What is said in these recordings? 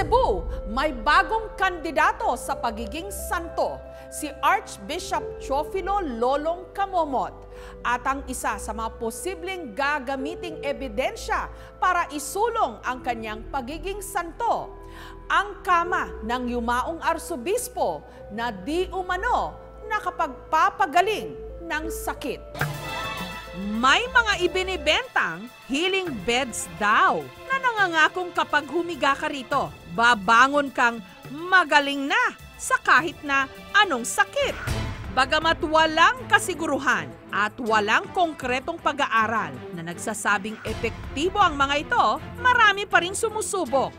Cebu, may bagong kandidato sa pagiging santo, si Archbishop Teofilo Lolong Camomot. At ang isa sa mga posibleng gagamiting ebidensya para isulong ang kanyang pagiging santo, ang kama ng yumaong arsobispo na di umano nakapagpapagaling ng sakit. May mga ibinibentang healing beds daw na nangangakong kapag humiga ka rito, babangon kang magaling na sa kahit na anong sakit. Bagamat walang kasiguruhan at walang konkretong pag-aaral na nagsasabing epektibo ang mga ito, marami pa rin sumusubok.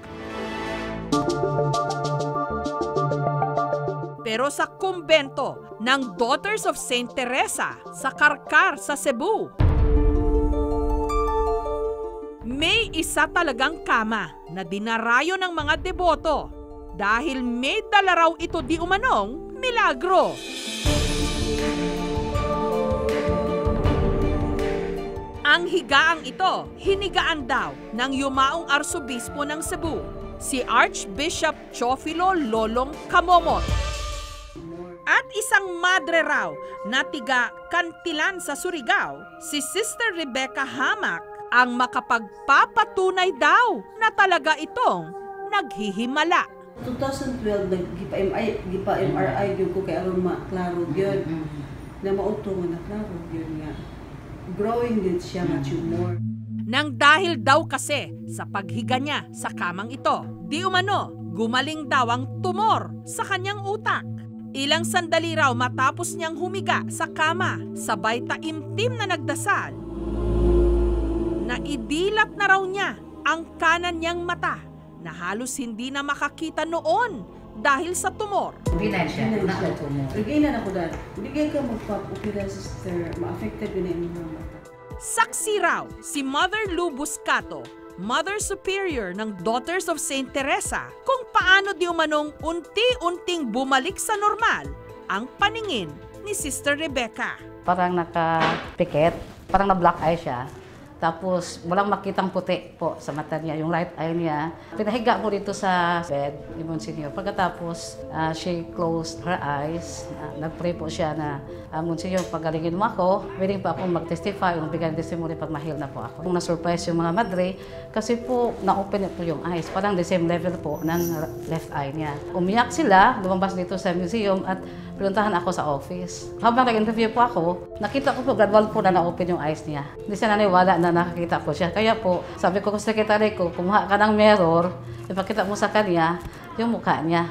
Pero sa kumbento ng Daughters of Saint Teresa sa Karkar sa Cebu, may isa talagang kama na dinarayo ng mga deboto dahil may dala raw ito di umanong milagro. Ang higaang ito, hinigaan daw ng yumaong arsobispo ng Cebu, si Archbishop Teofilo Lolong Camomot. At isang madre raw na tiga Kantilan sa Surigao, si Sister Rebecca Hamac, ang makapagpapatunay daw na talaga itong naghihimala. 2012 naggipa-MRI gyud ko kay aron maklaro gyud. Na mauto nga naklaro gyud nga. Growing din siya nga tumor. Nang dahil daw kasi sa paghiga niya sa kamang ito, di umano gumaling daw ang tumor sa kanyang utak. Ilang sandali raw matapos niyang humiga sa kama, sabay taimtim na nagdasal, na idilat na raw niya ang kanan niyang mata na halos hindi na makakita noon dahil sa tumor. Hindi na siya tumor. Bigay na ako dahil. Bigay ka magpapupira, sister. Ma-affected yun ang mata. Saksi raw si Mother Lou Buscato, Mother Superior ng Daughters of Saint Teresa, kung paano di umanong unti-unting bumalik sa normal ang paningin ni Sister Rebecca. Parang nakapikit, parang na-black eye siya. Tapos walang makitang puti po sa mata niya, yung right eye niya. Pinahiga ko dito sa bed ni Monsignor. Pagkatapos, she closed her eyes. Nag-pray po siya na, Monsignor, pagalingin mo ako. Willing pa akong mag-testify, bigyan testimony pag mahil na po ako. Kung na-surprise yung mga madre, kasi po na-open po yung eyes. Parang the same level po ng left eye niya. Umiyak sila, lumabas dito sa museum at pinuntahan ako sa office. Habang nag-interview po ako, nakita ko po gradual po na na-open yung eyes niya. Hindi siya naniwala na nakakita po siya. Kaya po, sabi ko sa sekretary ko, kumuha ka ng mirror, ipakita mo sa kanya yung mukha niya.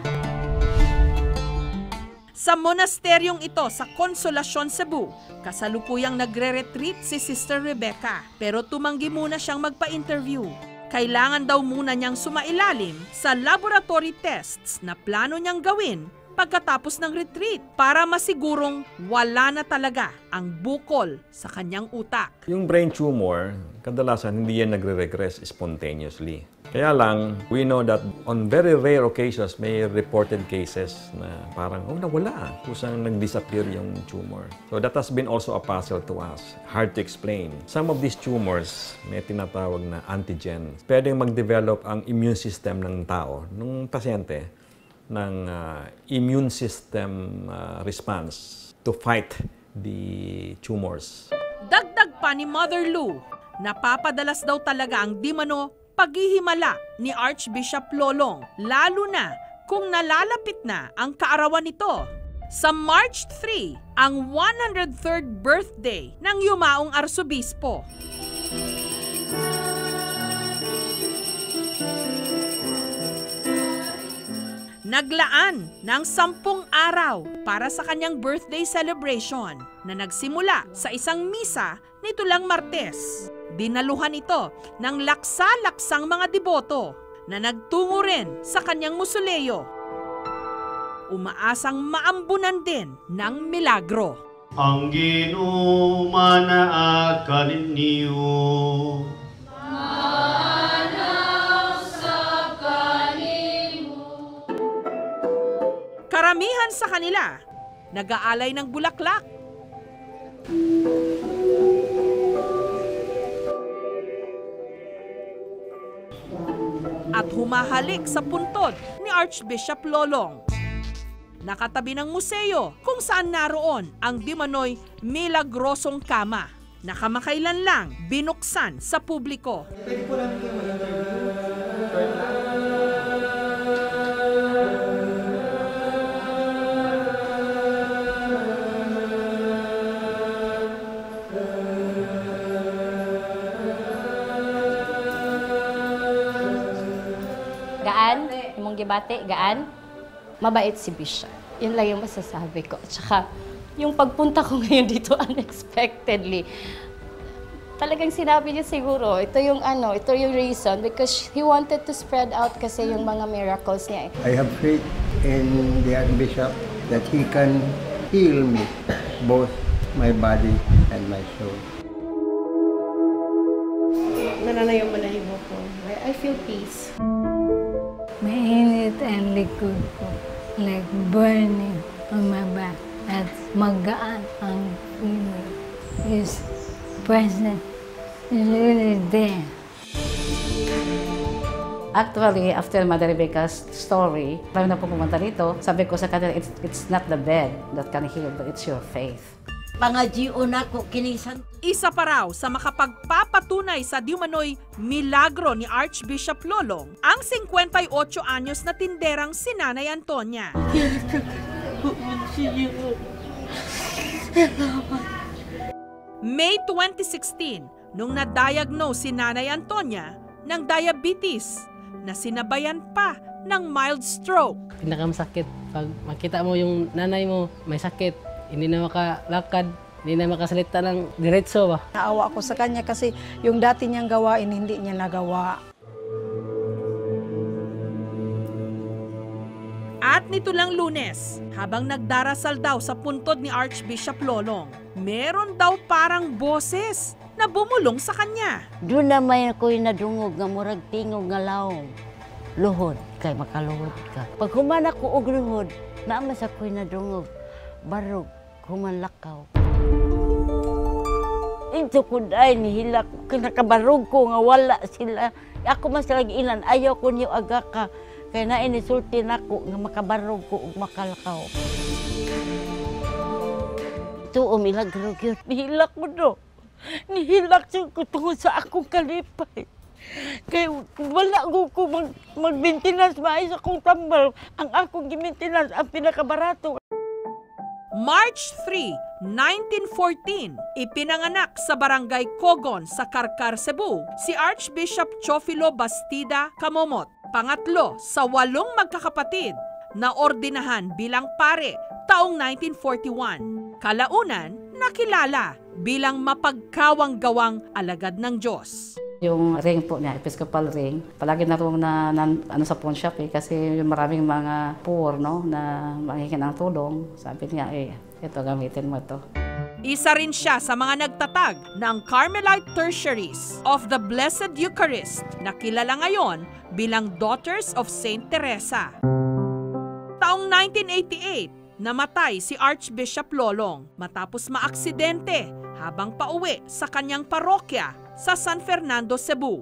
Sa monasteryong ito sa Consolacion, Cebu, kasalukuyang nagre-retreat si Sister Rebecca. Pero tumanggi muna siyang magpa-interview. Kailangan daw muna niyang sumailalim sa laboratory tests na plano niyang gawin pagkatapos ng retreat para masigurong wala na talaga ang bukol sa kanyang utak. Yung brain tumor, kadalasan hindi yan nagre-regress spontaneously. Kaya lang, we know that on very rare occasions, may reported cases na parang, nawala. Kusang nag-disappear yung tumor. So that has been also a puzzle to us. Hard to explain. Some of these tumors, may tinatawag na antigen. Pwedeng mag-develop ang immune system ng tao, ng pasyente, ng immune system response to fight the tumors. Dagdag pa ni Mother Lou, napapadalas daw talaga ang di-mano paghihimala ni Archbishop Lolong, lalo na kung nalalapit na ang kaarawan nito. Sa March 3, ang 103rd birthday ng yumaong arsobispo. Naglaan ng 10 araw para sa kanyang birthday celebration na nagsimula sa isang misa nito lang Martes. Dinaluhan ito ng laksa-laksang mga deboto na nagtungo rin sa kanyang mausoleo. Umaasang maambunan din ng milagro. Ang Ginoo manaakalin niyo. Karamihan sa kanila, nag-aalay ng bulaklak. at humahalik sa puntod ni Archbishop Lolong. Nakatabi ng museo kung saan naroon ang di manoy milagrosong kama na kamakailan lang binuksan sa publiko. Gaan, imong gibati, gaan. Mabait si Bishop. Yun lang yung masasabi ko. At saka, yung pagpunta ko ngayon dito unexpectedly, talagang sinabi niya siguro, ito yung reason because he wanted to spread out kasi yung mga miracles niya. I have faith in the Archbishop that he can heal me, both my body and my soul. Nananay yung balahibo ko. I feel peace. Mainit ang likod ko, like burning on my back. At magaan ang feeling. His presence is really there. Actually, after Mother Rebecca's story, marami na po pumunta dito, sabi ko sa kanila, it's not the bed that can heal, but it's your faith. Pangadyo na ko kinisan. Isa pa raw sa makapagpapatunay sa diumanoy milagro ni Archbishop Lolong ang 58 anyos na tinderang si Nanay Antonia. May 2016, nung na-diagnose si Nanay Antonia ng diabetes na sinabayan pa ng mild stroke. Pinakamasakit pag makita mo yung nanay mo may sakit, hindi na makalakad, hindi na makasalita ng diretso ba. Naawa ako sa kanya kasi yung dati niyang gawain hindi niya nagawa. At nito lang Lunes, habang nagdarasal daw sa puntod ni Archbishop Lolong, meron daw parang boses na bumulong sa kanya. Doon na may ako'y nadungog nga murag tingog nga laong. Luhod, kay makaluhod ka. Pag human ako og luhod, naamas ako'y nadungog. Barog, humanlakaw. Ito ko dahil nihilak, kinakabarog ko nga wala sila. Ako mas ilan, ayaw ko niyo aga ka. Kaya na inisulti na ko nga makabarog ko ug makalakaw. Ito milagro gyud. Nihilak mo do. Nihilak ko tungod sa akong kalipay. Kaya wala ko mag-maintenance maayos akong tambal. Ang akong gi-maintenance ang pinakabarato. March 3, 1914, ipinanganak sa Barangay Cogon sa Karkar, Cebu, si Archbishop Teofilo Bastida Camomot, pangatlo sa 8 magkakapatid na ordinahan bilang pare taong 1941. Kalaunan, nakilala bilang mapagkawang gawang alagad ng Diyos. Yung ring po niya, Episcopal ring, palagi na rin sa pawn shop kasi yung maraming mga poor na manghihingi ng tulong. Sabi niya, ito gamitin mo ito. Isa rin siya sa mga nagtatag ng Carmelite Tertiaries of the Blessed Eucharist na kilala ngayon bilang Daughters of Saint Teresa. Taong 1988, namatay si Archbishop Lolong matapos maaksidente habang pauwi sa kanyang parokya sa San Fernando, Cebu.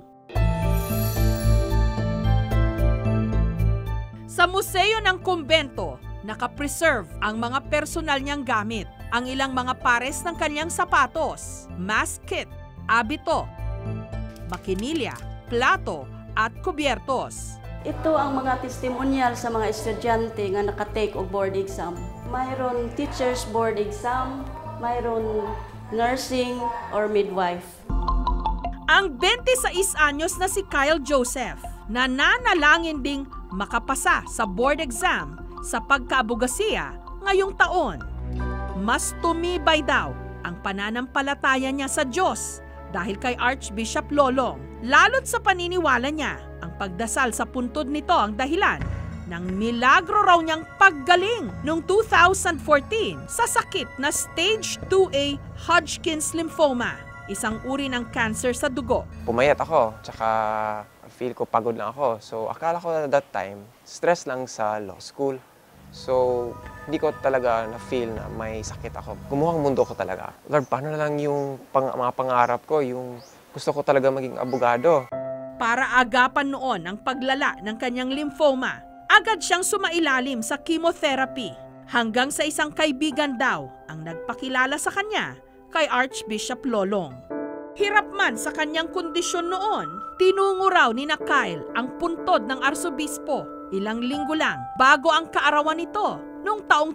Sa museo ng kumbento, nakapreserve ang mga personal niyang gamit, ang ilang mga pares ng kanyang sapatos, mask kit, abito, makinilya, plato at kubyertos. Ito ang mga testimonial sa mga estudyante nga naka-take og board exam. Mayroon teacher's board exam, mayroon nursing or midwife. Ang 26 anyos na si Kyle Joseph na nanalangin ding makapasa sa board exam sa pagkaabogasiya ngayong taon. Mas tumibay daw ang pananampalataya niya sa Diyos dahil kay Archbishop Lolong. Lalo't sa paniniwala niya, ang pagdasal sa puntod nito ang dahilan ng milagro raw niyang paggaling noong 2014 sa sakit na stage 2A Hodgkin's lymphoma, isang uri ng cancer sa dugo. Pumayat ako, tsaka feel ko pagod lang ako. So akala ko that time, stress lang sa law school. So hindi ko talaga na-feel na may sakit ako. Gumuhang mundo ko talaga. Lord, paano na lang yung mga pangarap ko, yung gusto ko talaga maging abogado. Para agapan noon ang paglala ng kanyang lymphoma, agad siyang sumailalim sa chemotherapy hanggang sa isang kaibigan daw ang nagpakilala sa kanya kay Archbishop Lolong. Hirap man sa kanyang kondisyon noon, tinungo raw ni Kyle ang puntod ng arsobispo ilang linggo lang bago ang kaarawan nito noong taong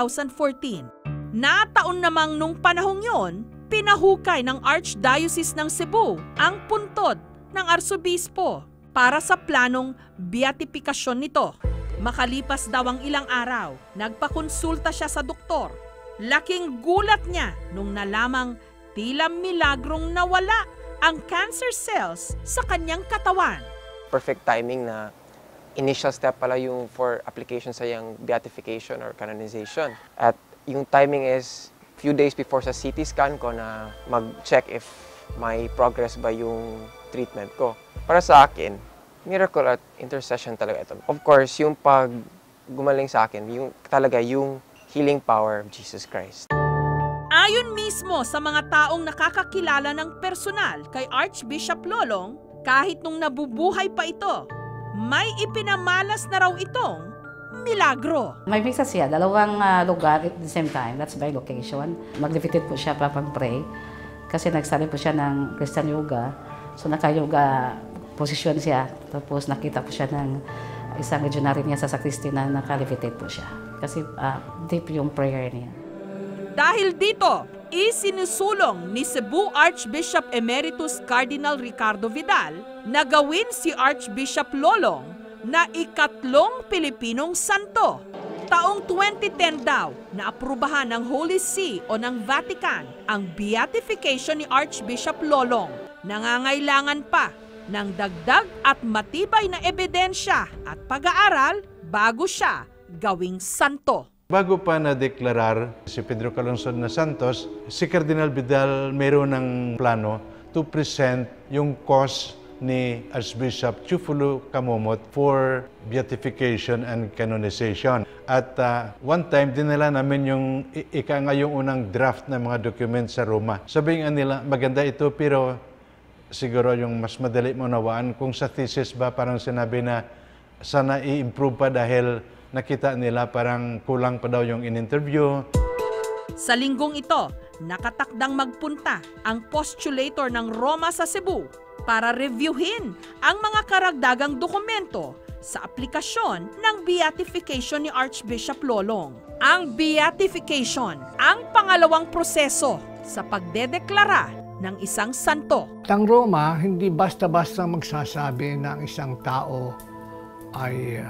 2014. Nataon namang nung panahong yon, pinahukay ng Archdiocese ng Cebu ang puntod ng arsobispo para sa planong beatifikasyon nito. Makalipas daw ang ilang araw, nagpakonsulta siya sa doktor. Laking gulat niya nung nalamang tila milagrong nawala ang cancer cells sa kanyang katawan. Perfect timing na initial step pala yung for application sa yung beatification or canonization. At yung timing is few days before sa CT scan ko na mag-check if may progress ba yung treatment ko. Para sa akin, miracle at intercession talaga ito. Of course, yung pag gumaling sa akin, yung talaga yung healing power of Jesus Christ. Ayon mismo sa mga taong nakakakilala ng personal kay Archbishop Lolong, kahit nung nabubuhay pa ito, may ipinamalas na raw itong milagro. May visa siya, dalawang lugar at the same time. That's by location. Mag-limited po siya para pag-pray kasi nagsali po siya ng Christian yoga. So naka-yoga posisyon siya. Tapos nakita po siya ng isang legionary niya sa sacristy na naka-levitate po siya. Kasi deep yung prayer niya. Dahil dito, isinusulong ni Cebu Archbishop Emeritus Cardinal Ricardo Vidal na gawin si Archbishop Lolong na ikatlong Pilipinong santo. Taong 2010 daw na aprubahan ng Holy See o ng Vatican ang beatification ni Archbishop Lolong. Nangangailangan pa ng dagdag at matibay na ebidensya at pag-aaral bago siya gawing santo. Bago pa na-deklarar si Pedro Calungsod na Santos, si Cardinal Vidal mayroon ng plano to present yung cause ni Archbishop Teofilo Camomot for beatification and canonization. At one time, dinala namin yung yung unang draft ng mga documents sa Roma. Sabihin nila, maganda ito pero siguro yung mas madali mo nawaan. Kung sa thesis ba, parang sinabi na sana i-improve pa dahil nakita nila parang kulang pa daw yung in-interview. Sa linggong ito, nakatakdang magpunta ang postulator ng Roma sa Cebu para reviewin ang mga karagdagang dokumento sa aplikasyon ng beatification ni Archbishop Lolong. Ang beatification, ang pangalawang proseso sa pagdedeklara ng isang santo. Ang Roma, hindi basta-basta magsasabi na ang isang tao ay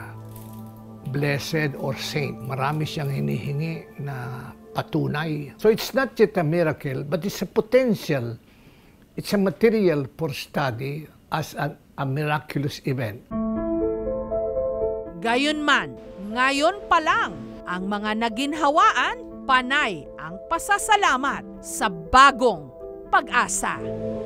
blessed or saint. Marami siyang hinihingi na patunay. So it's not just a miracle, but it's a potential. It's a material for study as a miraculous event. Gayunman, ngayon pa lang, ang mga naginhawaan, panay ang pasasalamat sa bagong pag-asa.